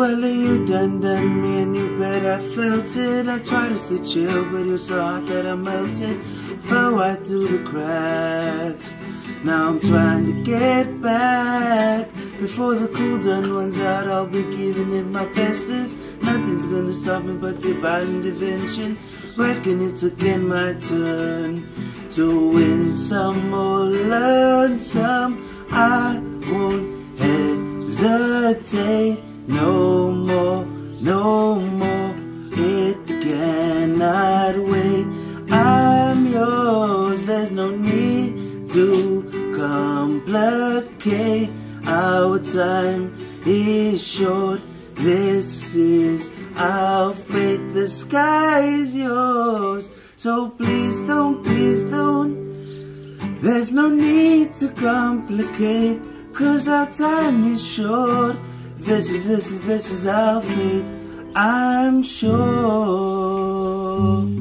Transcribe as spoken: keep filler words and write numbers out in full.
Well, you done done me and you bet I felt it. I tried to stay chill, but you're so hot that I melted. Fell right through the cracks. Now I'm trying to get back. Before the cool done runs out, I'll be giving it my bestest. Nothing's gonna stop me but divine intervention. Reckon it's again my turn to win some or learn some. I won't hesitate no more, no more. It cannot wait. I'm yours, there's no need to complicate. Our time is short, this is our fate. The sky is yours, so please don't, please don't. There's no need to complicate, cause our time is short. This is, this is, this is our fate, I'm sure.